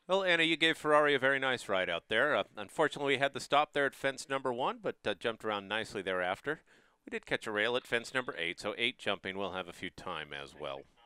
Well, Anna, you gave Ferrari a very nice ride out there. Unfortunately, we had the stop there at fence number 1, but jumped around nicely thereafter. We did catch a rail at fence number 8, so 8 jumping will have a few time as well.